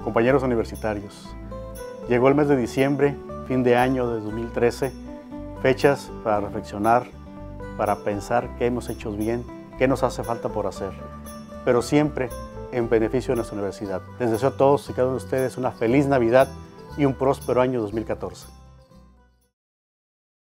compañeros universitarios. Llegó el mes de diciembre, fin de año de 2013, fechas para reflexionar, para pensar qué hemos hecho bien, qué nos hace falta por hacer, pero siempre en beneficio de nuestra universidad. Les deseo a todos y cada uno de ustedes una feliz Navidad y un próspero año 2014.